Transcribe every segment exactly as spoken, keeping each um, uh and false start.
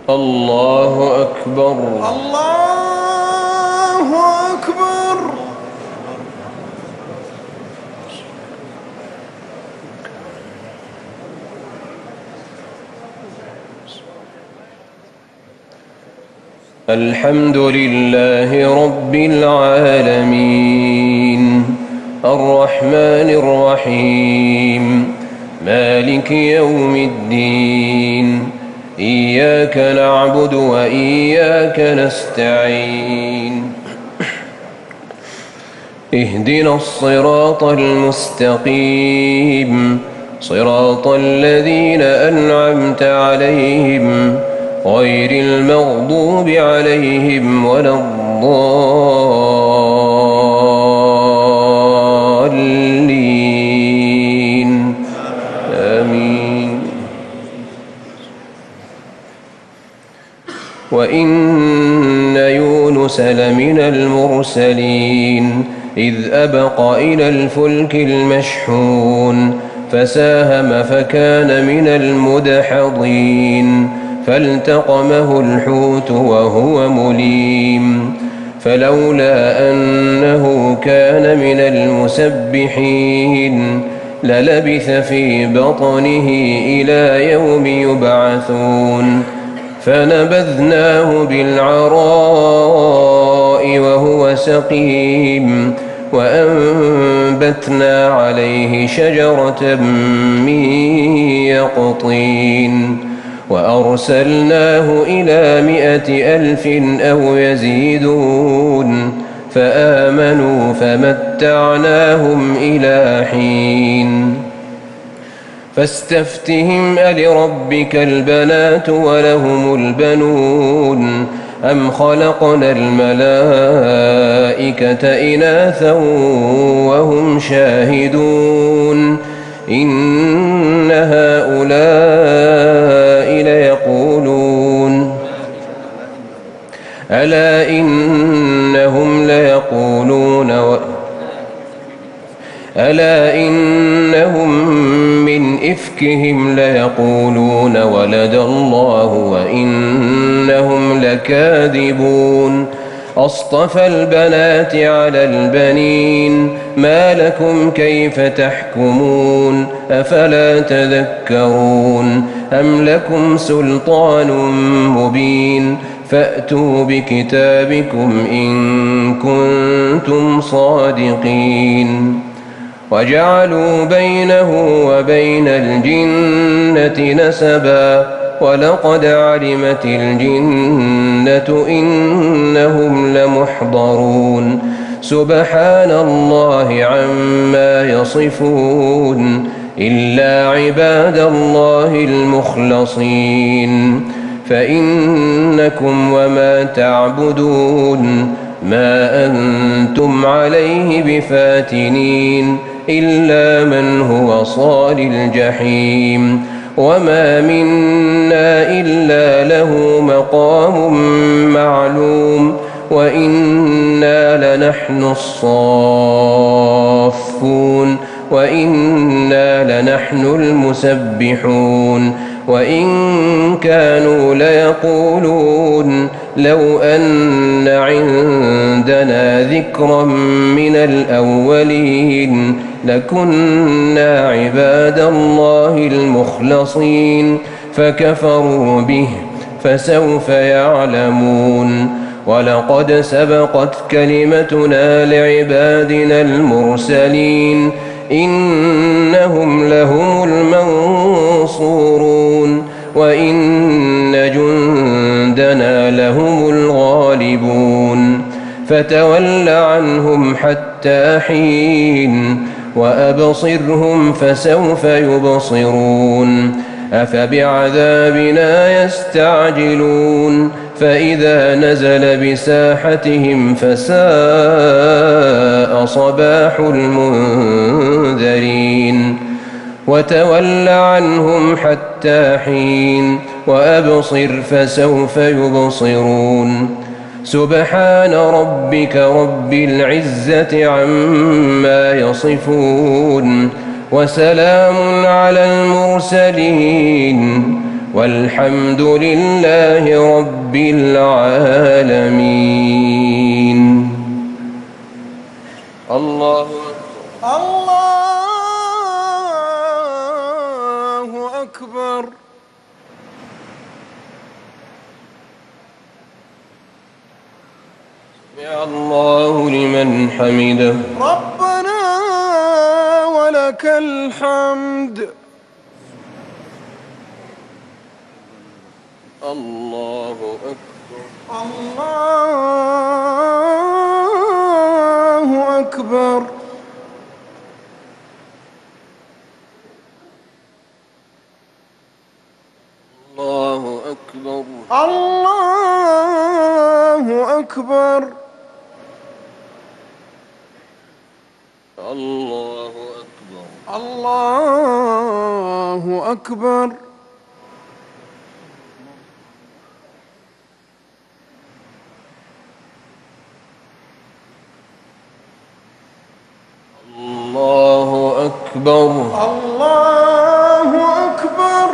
الله أكبر. الله أكبر. الحمد لله رب العالمين الرحمن الرحيم مالك يوم الدين إياك نعبد وإياك نستعين اهدنا الصراط المستقيم صراط الذين أنعمت عليهم غير المغضوب عليهم ولا الضالين آمين. وإن يونس لمن المرسلين إذ أبق إلى الفلك المشحون فساهم فكان من المدحضين فالتقمه الحوت وهو مليم فلولا أنه كان من المسبحين للبث في بطنه إلى يوم يبعثون فنبذناه بالعراء وهو سقيم وأنبتنا عليه شجرة من يقطين وأرسلناه إلى مائة ألف أو يزيدون فآمنوا فمتعناهم إلى حين فاستفتهم ألربك البنات ولهم البنون أم خلقنا الملائكة إناثا وهم شاهدون إن هؤلاء ليقولون ألا إنهم ليقولون و... ألا إنهم من إفكهم ليقولون ولد الله وإنهم لكاذبون أصطفى البنات على البنين ما لكم كيف تحكمون أفلا تذكرون أم لكم سلطان مبين فأتوا بكتابكم إن كنتم صادقين وجعلوا بينه وبين الجنة نسبا ولقد علمت الجنة إنهم لمحضرون سبحان الله عما يصفون إلا عباد الله المخلصين فإنكم وما تعبدون ما أنتم عليه بفاتنين إلا من هو صال الجحيم وما منا إلا له مقام معلوم وإنا لنحن الصافون وإنا لنحن المسبحون وإن كانوا ليقولون لو أن عندنا ذكرا من الأولين لكنا عباد الله المخلصين فكفروا به فسوف يعلمون ولقد سبقت كلمتنا لعبادنا المرسلين إنهم لهم المنصورون وإن جندنا لهم الغالبون فتول عنهم حتى حين وأبصرهم فسوف يبصرون أفبعذابنا يستعجلون فإذا نزل بساحتهم فساء صباح المنذرين وتول عنهم حتى حين وأبصر فسوف يبصرون سبحان ربك رب العزة عما يصفون وسلام على المرسلين والحمد لله رب العالمين. الله الله أكبر. سمع الله لمن حمده. ربنا ولك الحمد. الله أكبر. الله أكبر. الله أكبر. الله أكبر. الله أكبر. الله أكبر. الله أكبر. الله أكبر.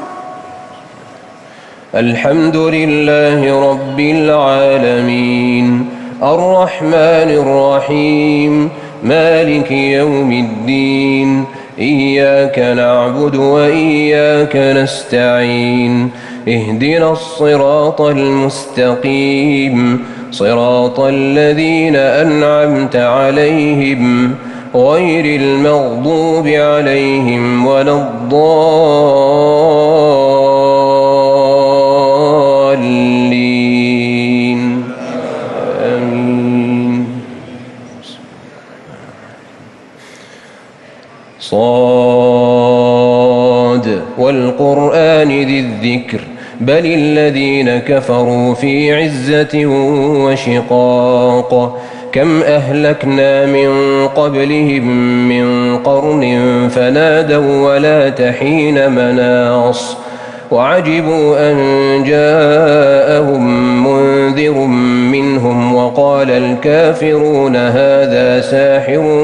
الحمد لله رب العالمين الرحمن الرحيم مالك يوم الدين إياك نعبد وإياك نستعين اهدنا الصراط المستقيم صراط الذين أنعمت عليهم غير المغضوب عليهم ولا الضالين آمين. صاد والقرآن ذي الذكر بل الذين كفروا في عزة وشقاق كم أهلكنا من قبلهم من قرن فنادوا ولا تحين مناص وعجبوا أن جاءهم منذر منهم وقال الكافرون هذا ساحر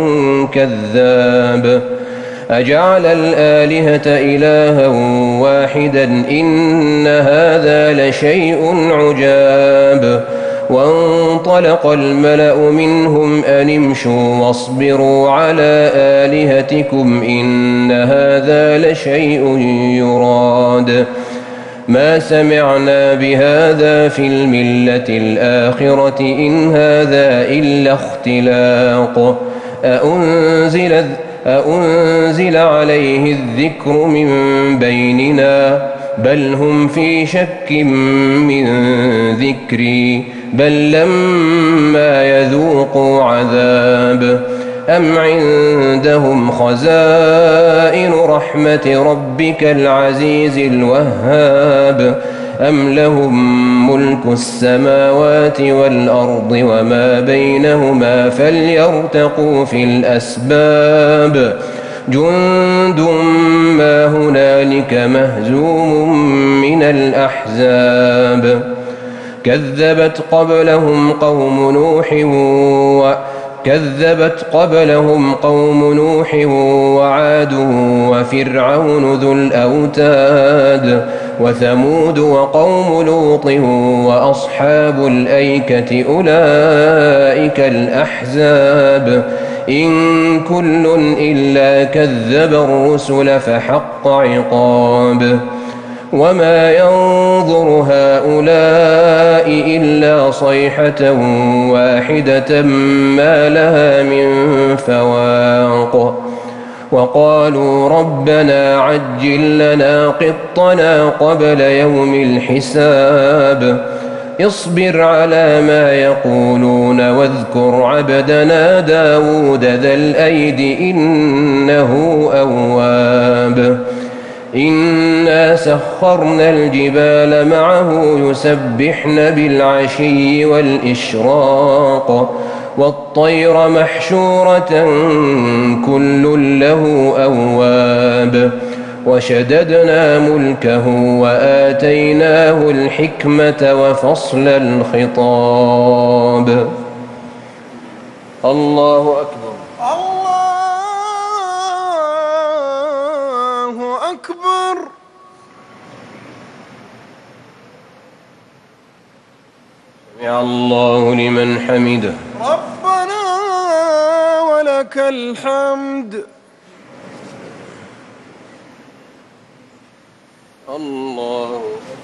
كذاب أجعل الآلهة إلها واحدا إن هذا لشيء عجاب وانطلق الملأ منهم أن امشوا واصبروا على آلهتكم إن هذا لشيء يراد ما سمعنا بهذا في الملة الآخرة إن هذا إلا اختلاق أأنزل, أأنزل عليه الذكر من بيننا بل هم في شك من ذكري بل لما يذوقوا عذاب أم عندهم خزائن رحمة ربك العزيز الوهاب أم لهم ملك السماوات والأرض وما بينهما فليرتقوا في الأسباب جند ما هنالك مهزوم من الأحزاب كذبت قبلهم قوم نوح و كذبت قبلهم قوم نوح وعاد وفرعون ذو الأوتاد وثمود وقوم لوط وأصحاب الأيكة أولئك الأحزاب إن كل إلا كذب الرسل فحق عقاب وما ينظر هؤلاء إلا صيحة واحدة ما لها من فواق وقالوا ربنا عجل لنا قطنا قبل يوم الحساب اصبر على ما يقولون واذكر عبدنا داود ذا الأيد إنه أواب إنا سخرنا الجبال معه يسبحن بالعشي والإشراق والطير محشورة كل له أواب وشددنا ملكه وآتيناه الحكمة وفصل الخطاب. الله أكبر. الله أكبر. سمع الله لمن حمده. ربنا ولك الحمد. الله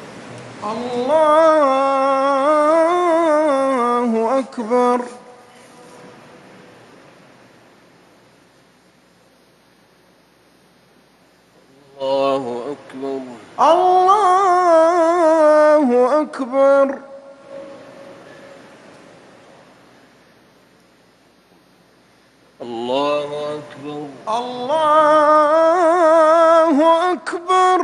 الله أكبر. الله أكبر. الله أكبر. الله أكبر. الله أكبر.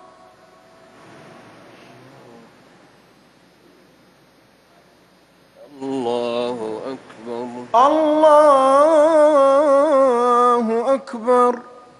الله أكبر. الله أكبر.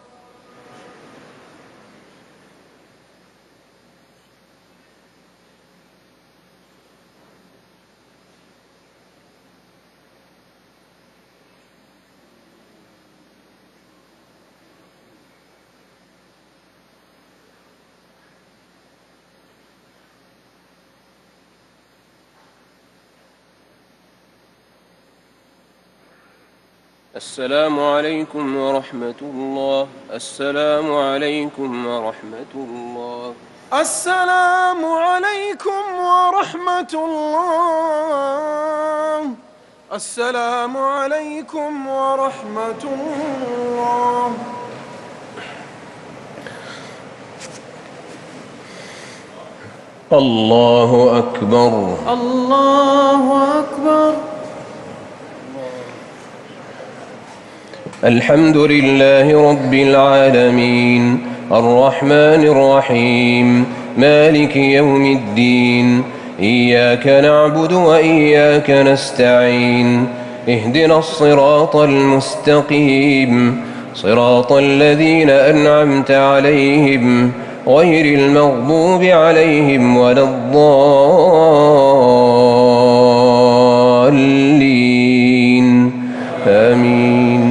السلام عليكم ورحمة الله. السلام عليكم ورحمة الله. السلام عليكم ورحمة الله. السلام عليكم ورحمة الله. الله أكبر. الله أكبر. الحمد لله رب العالمين الرحمن الرحيم مالك يوم الدين إياك نعبد وإياك نستعين اهدنا الصراط المستقيم صراط الذين أنعمت عليهم غير المغضوب عليهم ولا الضالين آمين.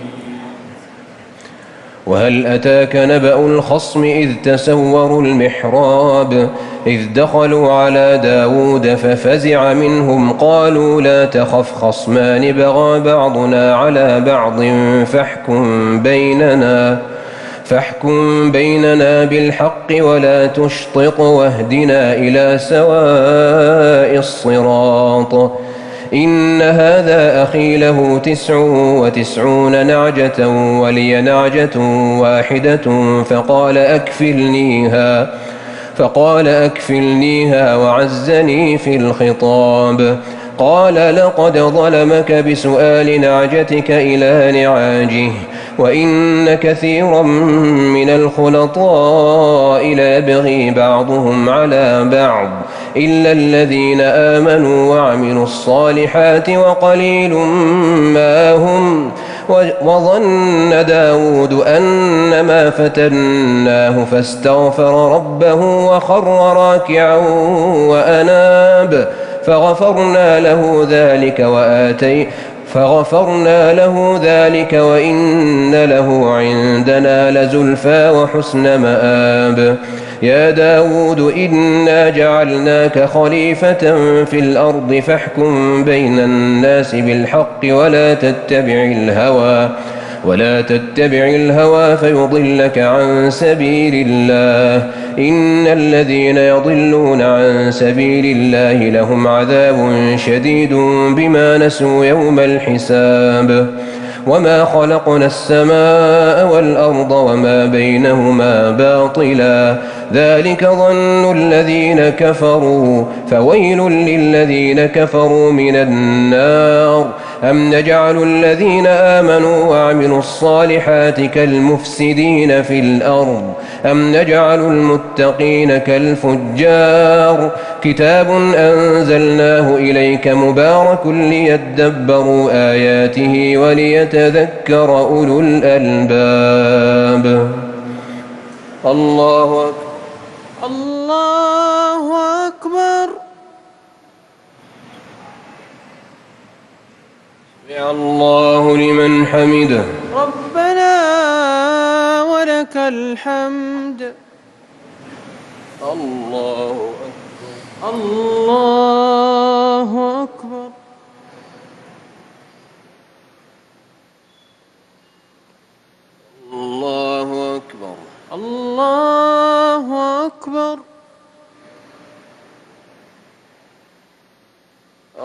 وهل أتاك نبأ الخصم إذ تسوروا المحراب إذ دخلوا على داود ففزع منهم قالوا لا تخف خصمان بغى بعضنا على بعض فاحكم بيننا فاحكم بيننا بالحق ولا تشطط واهدنا إلى سواء الصراط إن هذا أخي له تسع وتسعون نعجة ولي نعجة واحدة فقال أكفلنيها فقال أكفلنيها وعزني في الخطاب قال لقد ظلمك بسؤال نعجتك إلى نعاجه وإن كثيرا من الخلطاء ليبغي بعضهم على بعض إلا الذين آمنوا وعملوا الصالحات وقليل ما هم وظن داود أنما فتناه فاستغفر ربه وخر راكعا وأناب فغفرنا له ذلك وآتي فغفرنا له ذلك وإن له عندنا لزلفى وحسن مآب يا داود إنا جعلناك خليفة في الأرض فاحكم بين الناس بالحق ولا تتبع الهوى ولا تتبع الهوى فيضلك عن سبيل الله إن الذين يضلون عن سبيل الله لهم عذاب شديد بما نسوا يوم الحساب وما خلقنا السماء والأرض وما بينهما باطلا ذلك ظن الذين كفروا فويل للذين كفروا من النار أم نجعل الذين آمنوا وعملوا الصالحات كالمفسدين في الأرض أم نجعل المتقين كالفجار كتاب أنزلناه إليك مبارك ليدبروا آياته وليتذكر أولو الألباب. الله أكبر. الله أكبر. سمع الله لمن حمده. ربنا ولك الحمد. الله أكبر. الله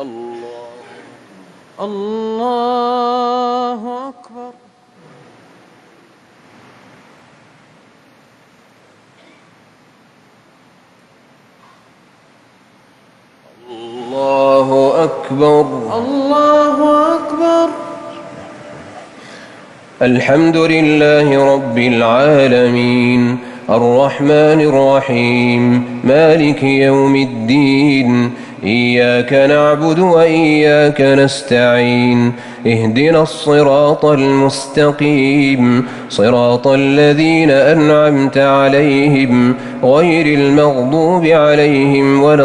الله أكبر. الله أكبر. الله أكبر. الحمد لله رب العالمين الرحمن الرحيم مالك يوم الدين إياك نعبد وإياك نستعين اهدنا الصراط المستقيم صراط الذين أنعمت عليهم غير المغضوب عليهم ولا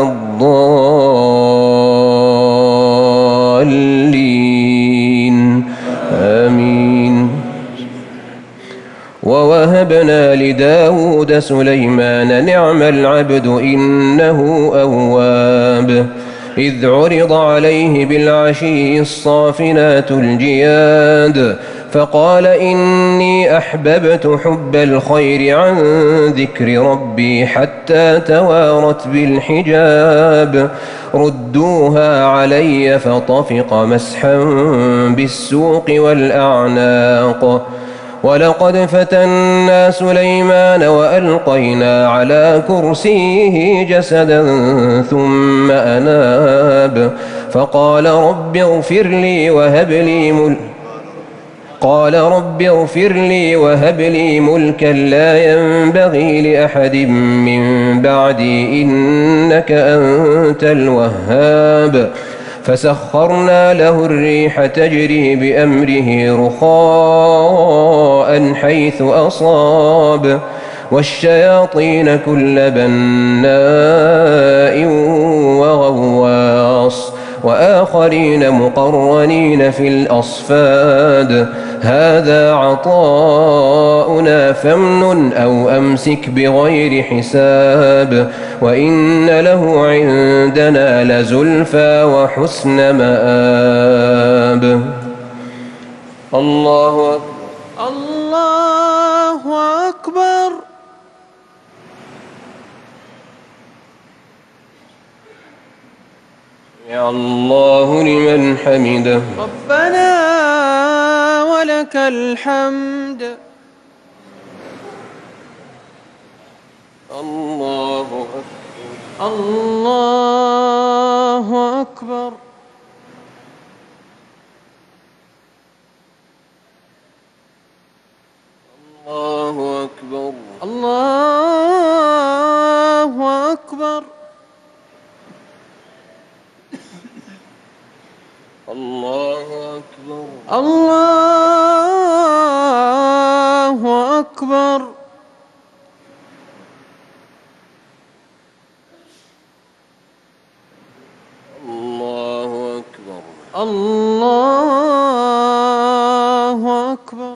الضالين آمين. ووهبنا لداود سليمان نعم العبد إنه أواب إذ عرض عليه بالعشي الصافنات الجياد فقال إني أحببت حب الخير عن ذكر ربي حتى توارت بالحجاب ردوها علي فطفق مسحا بالسوق والأعناق ولقد فتنا سليمان وألقينا على كرسيه جسدا ثم أناب فقال رب اغفر لي وهب لي ملكا قال رب اغفر لي وهب لي ملكا لا ينبغي لأحد من بعدي إنك أنت الوهاب فسخرنا له الريح تجري بأمره رخاء حيث أصاب والشياطين كل بناء وغواص وآخرين مقرنين في الأصفاد هذا عطاؤنا فامنن أو أمسك بغير حساب وإن له عندنا لزلفى وحسن مآب. الله أكبر. الله أكبر. يا الله لمن حمده. ربنا ولك الحمد. الله أكبر. الله أكبر. الله أكبر. الله أكبر. الله أكبر. الله أكبر. الله أكبر. الله أكبر.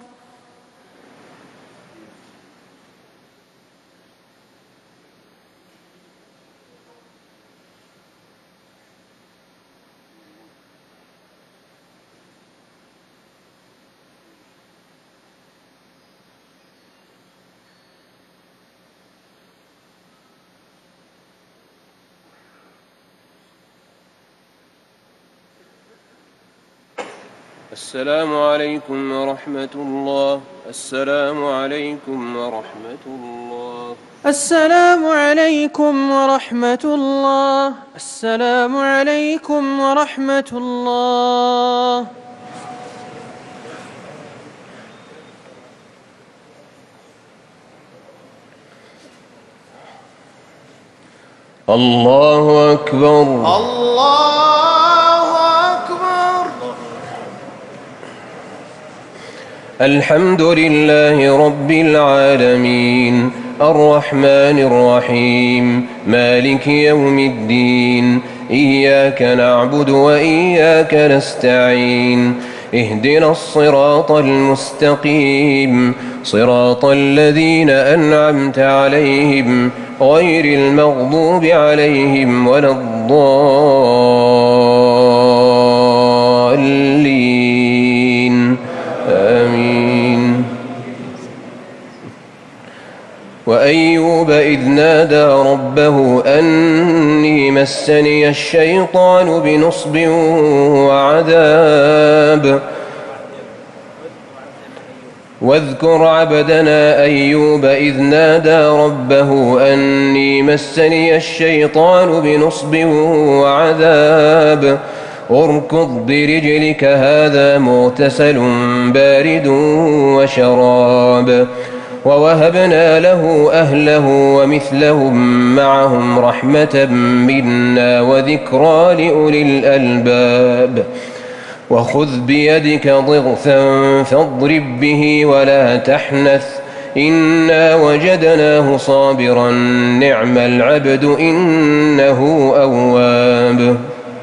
السلام عليكم ورحمة الله. السلام عليكم ورحمة الله. السلام عليكم ورحمة الله. السلام عليكم ورحمة الله. الله أكبر. الله أكبر. الحمد لله رب العالمين الرحمن الرحيم مالك يوم الدين إياك نعبد وإياك نستعين اهدنا الصراط المستقيم صراط الذين أنعمت عليهم غير المغضوب عليهم ولا الضالين آمين. وأيوب إذ نادى ربه أني أني مسني الشيطان بنصب وعذاب واذكر عبدنا أيوب إذ نادى ربه أني مسني الشيطان بنصب وعذاب اركض برجلك هذا مغتسل بارد وشراب ووهبنا له أهله ومثلهم معهم رحمة منا وذكرى لأولي الألباب وخذ بيدك ضغثا فاضرب به ولا تحنث إنا وجدناه صابرا نعم العبد إنه أواب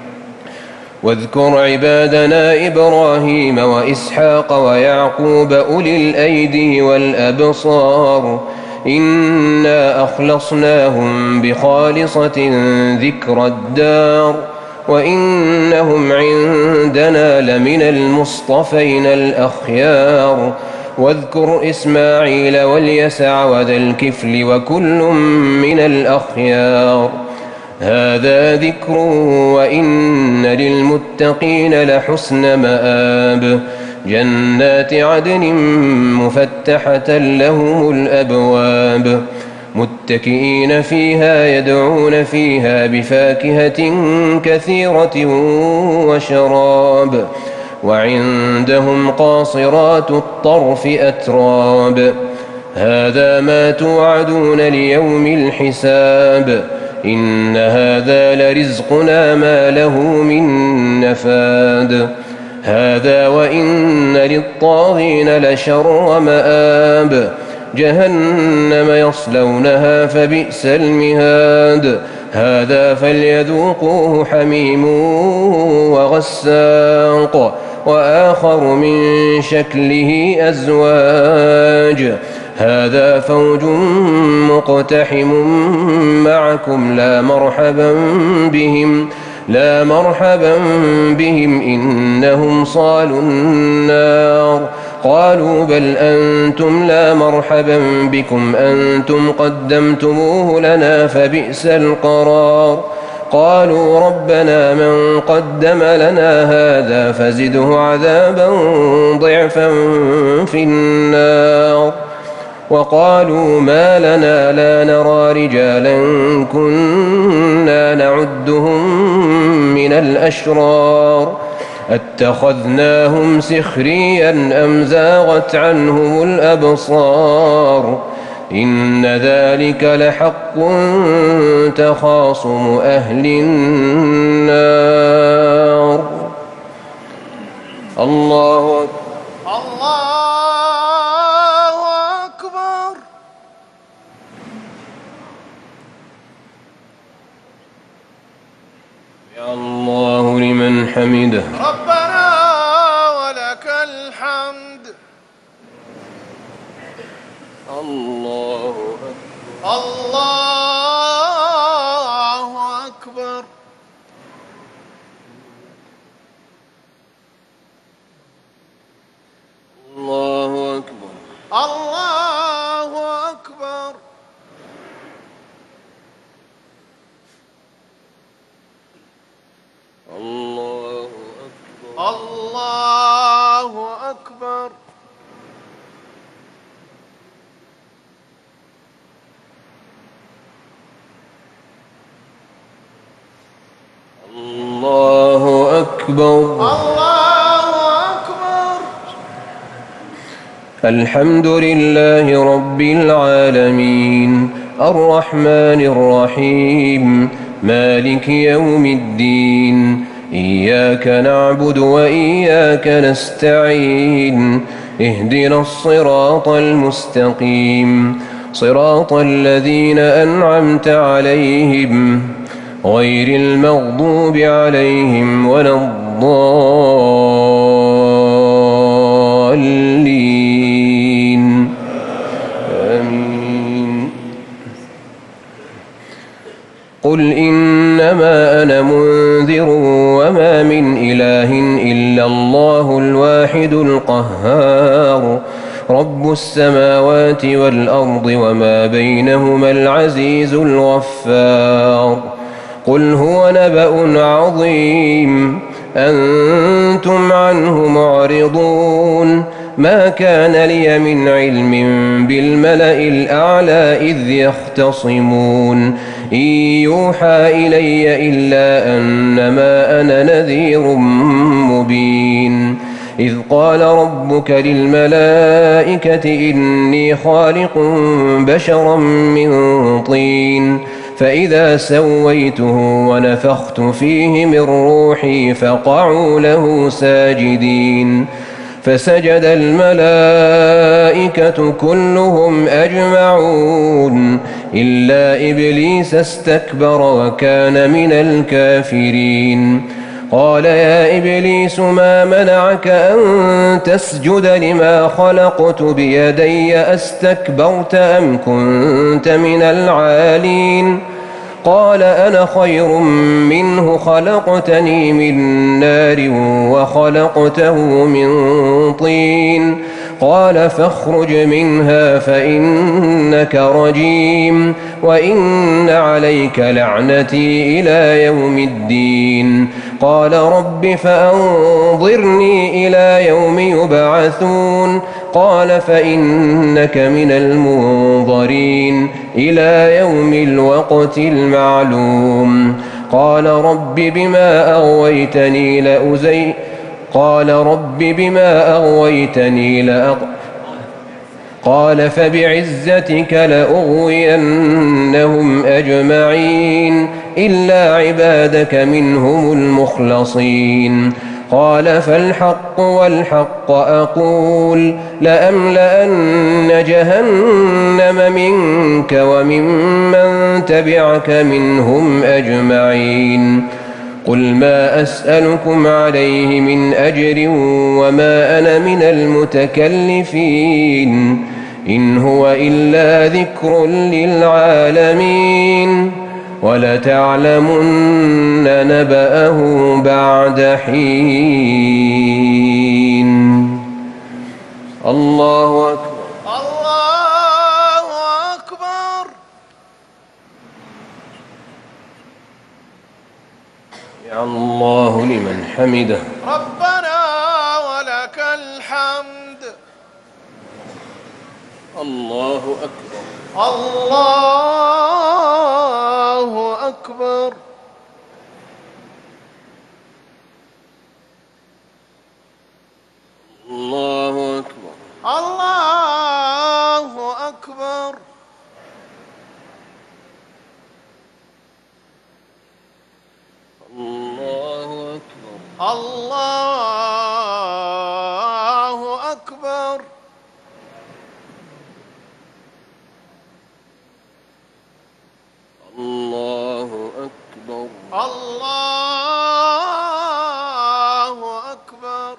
واذكر عبادنا إبراهيم وإسحاق ويعقوب أولي الأيدي والأبصار إنا أخلصناهم بخالصة ذكر الدار وإنهم عندنا لمن المصطفين الأخيار واذكر إسماعيل واليسع وذا الكفل وكل من الأخيار هذا ذكر وإن للمتقين لحسن مآب جنات عدن مفتحة لهم الأبواب متكئين فيها يدعون فيها بفاكهة كثيرة وشراب وعندهم قاصرات الطرف أتراب هذا ما توعدون ليوم الحساب إن هذا لرزقنا ما له من نفاد هذا وإن للطاغين لشر مآب جهنم يصلونها فبئس المهاد هذا فليذوقوه حميم وغساق وآخر من شكله أزواج هذا فوج مقتحم معكم لا مرحبا بهم لا مرحبا بهم إنهم صالوا النار قالوا بل أنتم لا مرحبا بكم أنتم قدمتموه لنا فبئس القرار قالوا ربنا من قدم لنا هذا فزده عذابا ضعفا في النار وقالوا ما لنا لا نرى رجالا كنا نعدهم من الأشرار اتخذناهم سخريا أم زاغت عنهم الأبصار إن ذلك لحق تخاصم أهل النار الله أكبر الله أكبر يا الله لمن حمده ربنا ولك الحمد الله أكبر الله أكبر الله أكبر الله أكبر الله أكبر الله أكبر الله أكبر الله أكبر الحمد لله رب العالمين الرحمن الرحيم مالك يوم الدين إياك نعبد وإياك نستعين اهدنا الصراط المستقيم صراط الذين أنعمت عليهم غير المغضوب عليهم ولا الضالين آمين قل إنما أنا منذر وما من إله إلا الله الواحد القهار رب السماوات والأرض وما بينهما العزيز الغفار قل هو نبأ عظيم أنتم عنه معرضون ما كان لي من علم بالملأ الأعلى إذ يختصمون إن يوحى إلي إلا أنما أنا نذير مبين إذ قال ربك للملائكة إني خالق بشرا من طين فإذا سويته ونفخت فيه من روحي فقعوا له ساجدين فسجد الملائكة كلهم أجمعون إلا إبليس استكبر وكان من الكافرين قال يا إبليس ما منعك أن تسجد لما خلقت بيدي أستكبرت أم كنت من العالين قال أنا خير منه خلقتني من نار وخلقته من طين قال فاخرج منها فإنك رجيم وإن عليك لعنتي إلى يوم الدين قال رب فأنظرني إلى يوم يبعثون قال فإنك من المنظرين إلى يوم الوقت المعلوم قال رب بما أغويتني لأزي قال رب بما أغويتني لأق قال فبعزتك لأغوينهم أجمعين إلا عبادك منهم المخلصين قال فالحق والحق أقول لأملأن جهنم منك وممن تبعك منهم أجمعين قل ما أسألكم عليه من أجر وما أنا من المتكلفين إن هو إلا ذكر للعالمين ولتعلمن نبأه بعد حين الله أكبر الله أكبر. يا الله لمن حمده. ربنا ولك الحمد. الله أكبر. الله أكبر. الله أكبر. الله أكبر. الله أكبر. الله أكبر. الله أكبر. الله أكبر.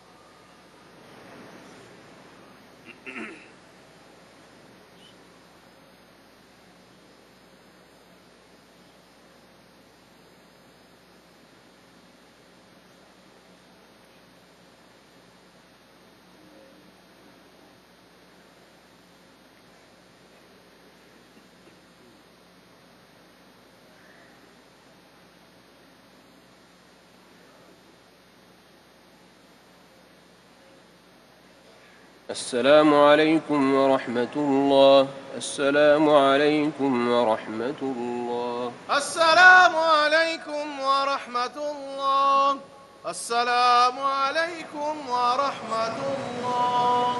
السلام عليكم ورحمة الله. السلام عليكم ورحمة الله. السلام عليكم ورحمة الله. السلام عليكم ورحمة الله.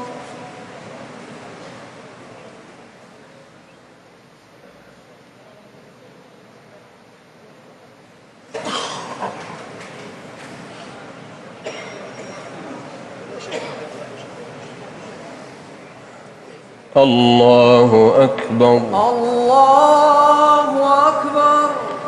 الله أكبر. الله أكبر.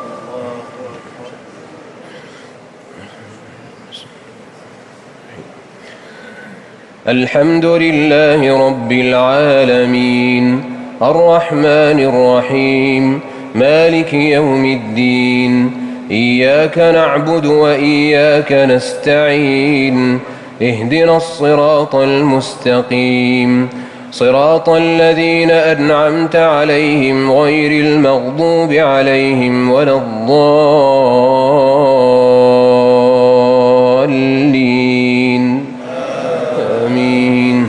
الحمد لله رب العالمين الرحمن الرحيم مالك يوم الدين إياك نعبد وإياك نستعين اهدنا الصراط المستقيم صراط الذين أنعمت عليهم غير المغضوب عليهم ولا الضالين آمين.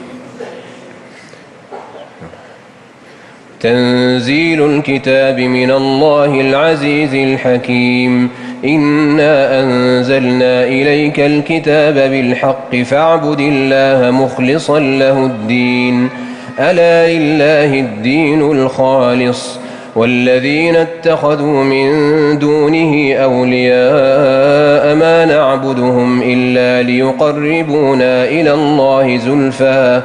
تنزيل الكتاب من الله العزيز الحكيم. إنا أنزلنا إليك الكتاب بالحق فاعبد الله مخلصا له الدين ألا لله الدين الخالص والذين اتخذوا من دونه أولياء ما نعبدهم إلا ليقربونا إلى الله زلفى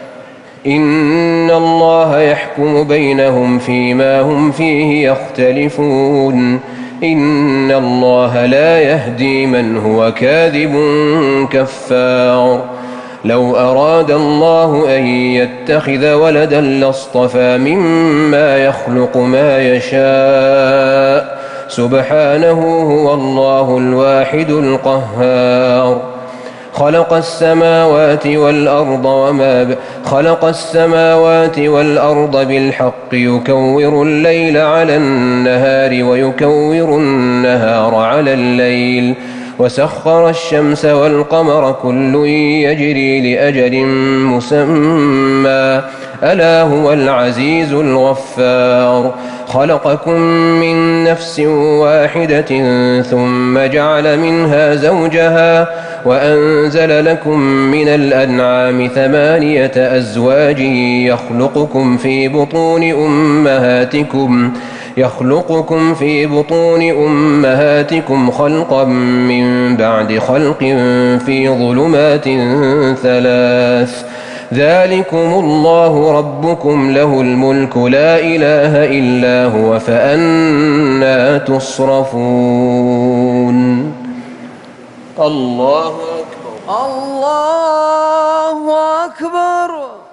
إن الله يحكم بينهم فيما هم فيه يختلفون إن الله لا يهدي من هو كاذب كفار. لو أراد الله أن يتخذ ولدا لاصطفى مما يخلق ما يشاء سبحانه هو الله الواحد القهار. خلق السماوات والأرض وما ب... خلق السماوات والأرض بالحق يكور الليل على النهار ويكور النهار على الليل وسخر الشمس والقمر كل يجري لأجل مسمى ألا هو العزيز الغفار. خلقكم من نفس واحدة ثم جعل منها زوجها وأنزل لكم من الأنعام ثمانية أزواج يخلقكم في بطون أمهاتكم يخلقكم في بطون أمهاتكم خلقا من بعد خلق في ظلمات ثلاث ذلكم الله ربكم له الملك لا إله إلا هو فأنى تصرفون. الله أكبر. الله أكبر.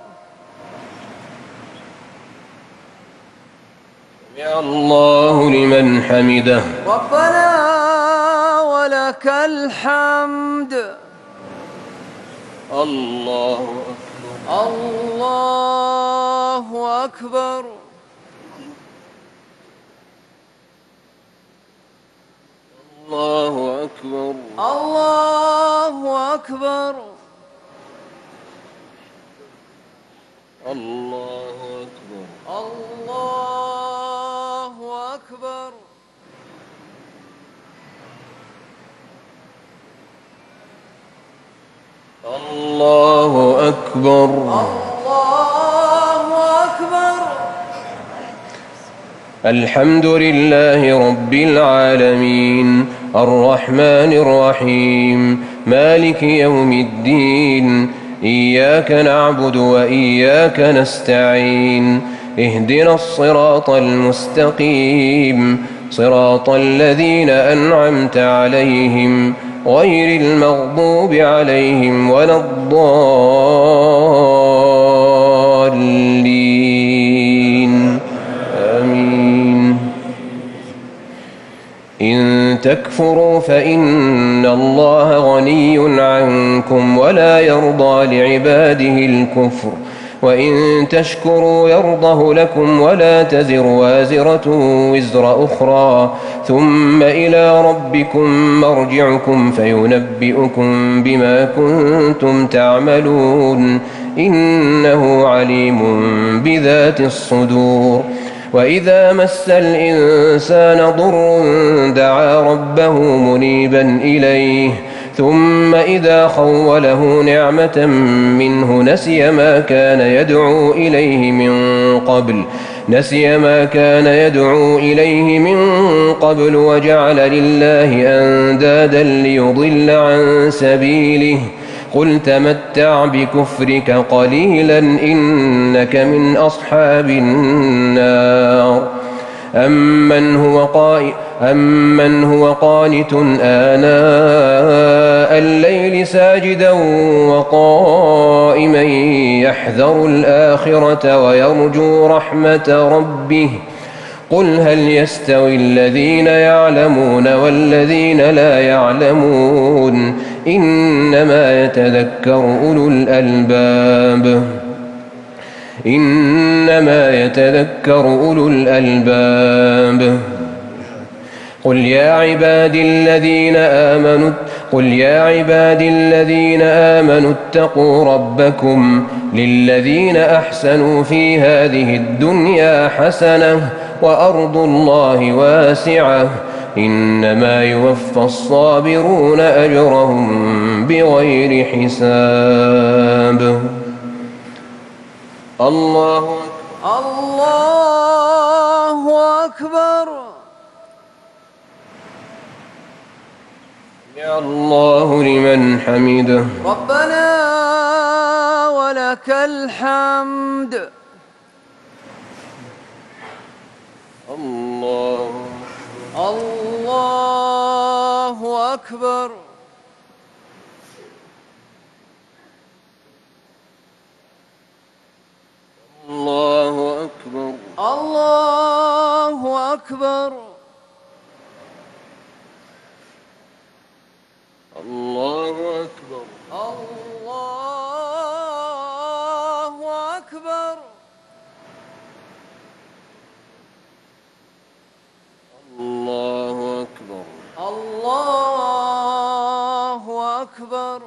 سمع الله لمن حمده. ربنا ولك الحمد. الله أكبر. الله أكبر. الله أكبر. الله أكبر. الله أكبر. الله أكبر. الله أكبر. الله أكبر. الحمد لله رب العالمين الرحمن الرحيم مالك يوم الدين إياك نعبد وإياك نستعين اهدنا الصراط المستقيم صراط الذين أنعمت عليهم غير المغضوب عليهم ولا الضالين آمين. إن تكفروا فإن الله غني عنكم ولا يرضى لعباده الكفر وإن تشكروا يرضه لكم ولا تزر وازرة وزر أخرى ثم إلى ربكم مرجعكم فينبئكم بما كنتم تعملون إنه عليم بذات الصدور. وإذا مس الإنسان ضر دعا ربه منيبا إليه ثم إذا خوله نعمة منه نسي ما كان يدعو إليه من قبل نسي ما كان يدعو إليه من قبل وجعل لله أندادا ليضل عن سبيله قل تمتع بكفرك قليلا إنك من أصحاب النار. أمن هو قائم أمن هو قانت آناء الليل ساجدا وقائما يحذر الآخرة ويرجو رحمة ربه قل هل يستوي الذين يعلمون والذين لا يعلمون إنما يتذكر أولو الألباب. إنما يتذكر أولو الألباب. قل يا عبادي الذين آمنوا قل يا عبادي الذين آمنوا اتقوا ربكم للذين أحسنوا في هذه الدنيا حسنة وأرض الله واسعة إنما يوفى الصابرون أجرهم بغير حساب. الله الله أكبر. يا الله لمن حمده. ربنا ولك الحمد. الله الله أكبر. الله أكبر. الله أكبر. الله أكبر. الله أكبر. الله أكبر. الله أكبر.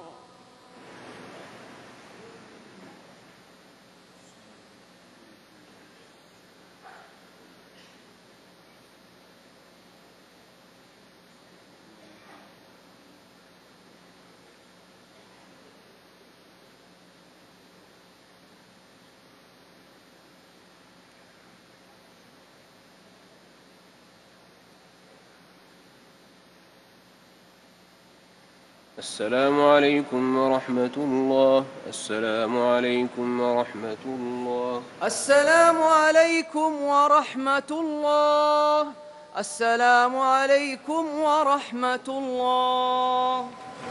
السلام عليكم ورحمة الله. السلام عليكم ورحمة الله. السلام عليكم ورحمة الله. السلام عليكم ورحمة الله.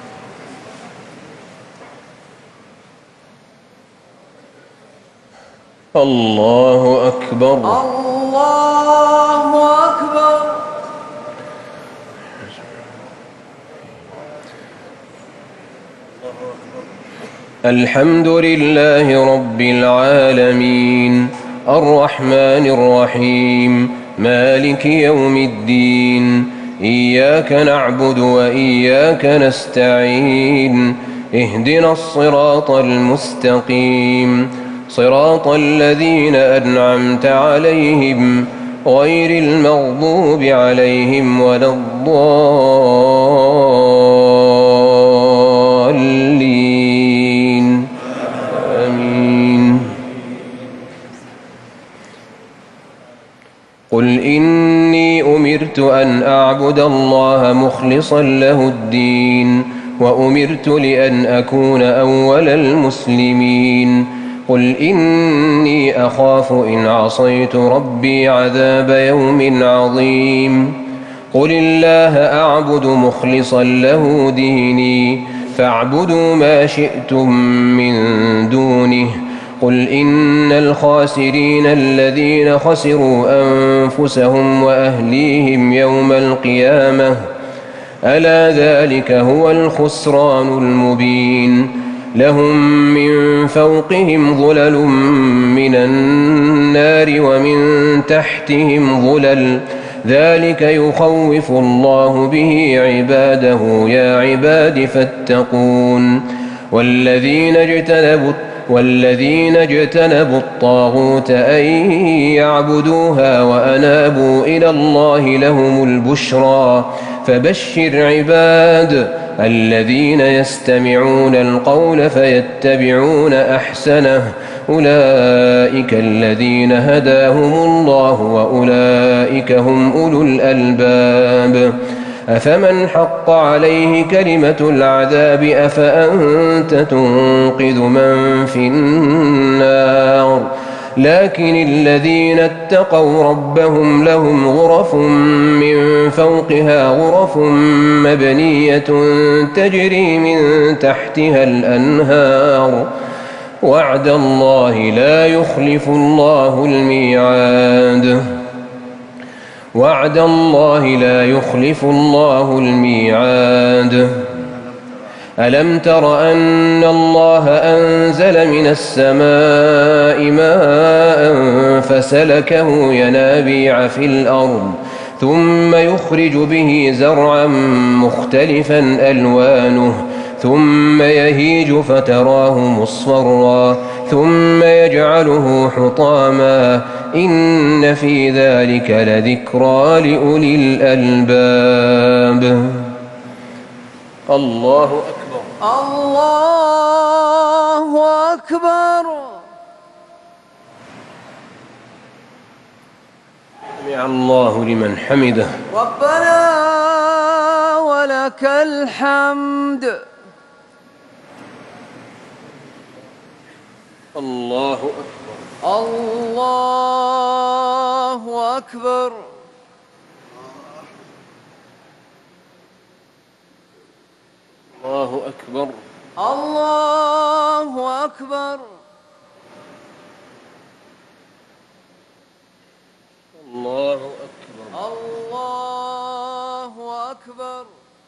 الله أكبر. الله أكبر. الحمد لله رب العالمين الرحمن الرحيم مالك يوم الدين إياك نعبد وإياك نستعين اهدنا الصراط المستقيم صراط الذين أنعمت عليهم غير المغضوب عليهم ولا الضالين آمين. قل إني أمرت أن أعبد الله مخلصا له الدين وأمرت لأن أكون أول المسلمين. قل إني أخاف إن عصيت ربي عذاب يوم عظيم. قل الله أعبد مخلصا له ديني فاعبدوا ما شئتم من دونه. قل إن الخاسرين الذين خسروا أنفسهم وأهليهم يوم القيامة ألا ذلك هو الخسران المبين. لهم من فوقهم ظلل من النار ومن تحتهم ظلل ذلك يخوف الله به عباده يا عباد فاتقون. والذين اجتنبوا والذين اجتنبوا الطاغوت أن يعبدوها وأنابوا إلى الله لهم البشرى فبشر عباد الذين يستمعون القول فيتبعون أحسنه أولئك الذين هداهم الله وأولئك هم أولو الألباب. أفمن حق عليه كلمة العذاب أفأنت تنقذ من في النار. لكن الذين اتقوا ربهم لهم غرف من فوقها غرف مبنية تجري من تحتها الأنهار وعد الله لا يخلف الله الميعاد وعد الله لا يخلف الله الميعاد. ألم تر أن الله أنزل من السماء ماء فسلكه ينابيع في الأرض ثم يخرج به زرعا مختلفا ألوانه ثم يهيج فتراه مصفرا ثم يجعله حطاما إن في ذلك لذكرى لأولي الألباب. الله أكبر. الله أكبر. سمع الله لمن حمده. ربنا ولك الحمد. الله أكبر. الله أكبر. الله أكبر. الله أكبر. الله أكبر. الله أكبر.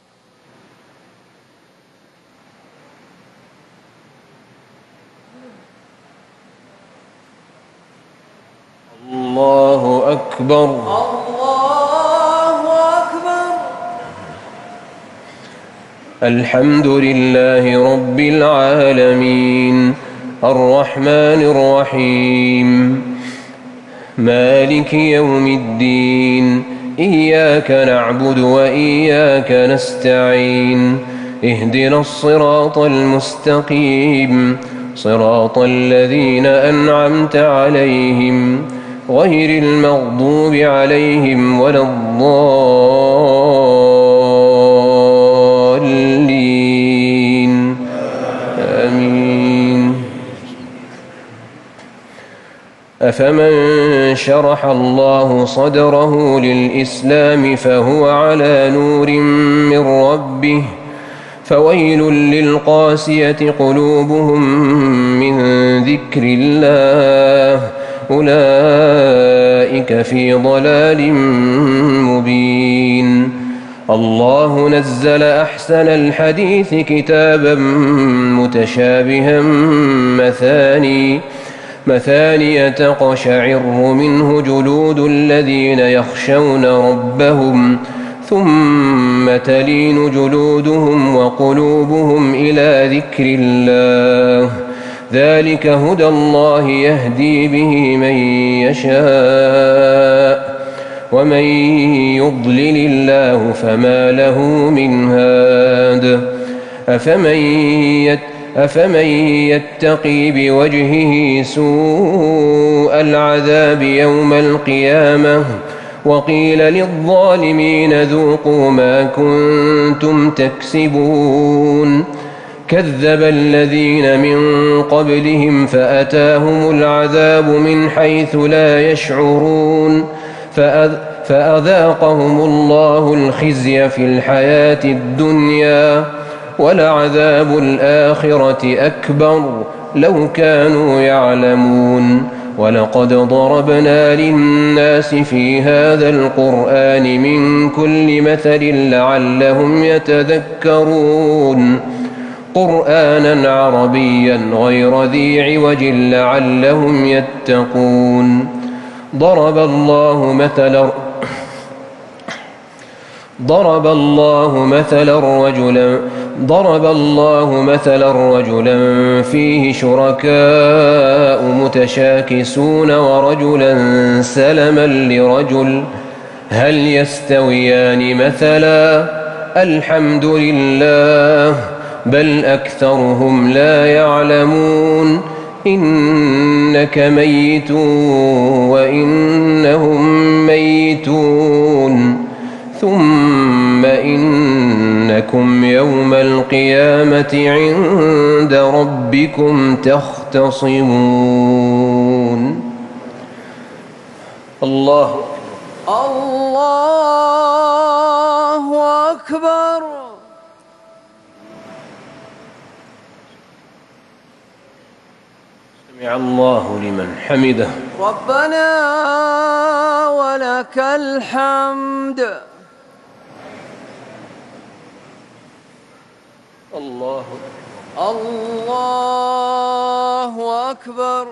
الله أكبر. الله أكبر. الحمد لله رب العالمين الرحمن الرحيم مالك يوم الدين إياك نعبد وإياك نستعين اهدنا الصراط المستقيم صراط الذين أنعمت عليهم غير المغضوب عليهم ولا الضالين آمين. أفمن شرح الله صدره للإسلام فهو على نور من ربه فويل للقاسية قلوبهم من ذكر الله أولئك في ضلال مبين. الله نزل أحسن الحديث كتابا متشابها مثاني مثانية تقشعر منه جلود الذين يخشون ربهم ثم تلين جلودهم وقلوبهم إلى ذكر الله ذلك هدى الله يهدي به من يشاء ومن يضلل الله فما له من هاد. أفمن يت أفمن يتقي بوجهه سوء العذاب يوم القيامة وقيل للظالمين ذوقوا ما كنتم تكسبون كذب الذين من قبلهم فأتاهم العذاب من حيث لا يشعرون فأذاقهم الله الخزي في الحياة الدنيا ولعذاب الآخرة أكبر لو كانوا يعلمون. ولقد ضربنا للناس في هذا القرآن من كل مثل لعلهم يتذكرون قرآنا عربيا غير ذي عوج لعلهم يتقون. ضرب الله مثلا ضرب الله مثلا رجلا ضرب الله مثلا رجلا فيه شركاء متشاكسون ورجلا سلما لرجل هل يستويان مثلا الحمد لله بل أكثرهم لا يعلمون إنك ميت وإنهم ميتون ثم إنكم يوم القيامة عند ربكم تختصمون. الله الله أكبر. سمع الله لمن حمده. ربنا ولك الحمد. الله الله أكبر.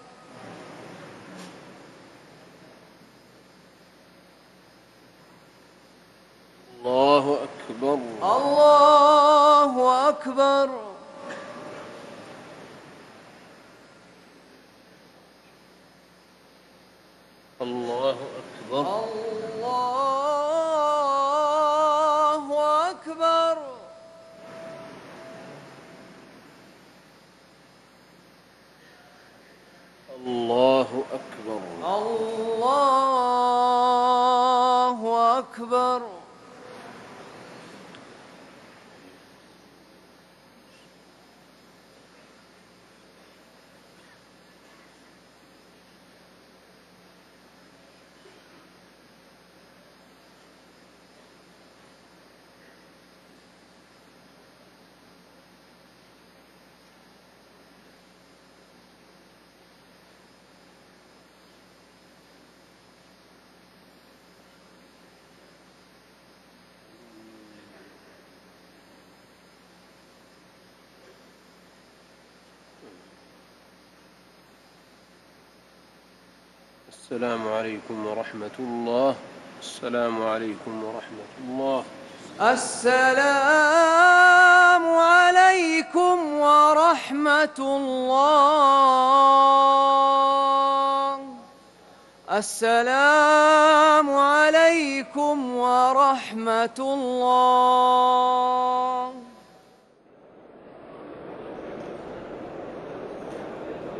الله أكبر. الله أكبر. الله أكبر. الله أكبر. الله أكبر. الله أكبر. السلام عليكم ورحمة الله. السلام عليكم ورحمة الله. السلام عليكم ورحمة الله. السلام عليكم ورحمة الله.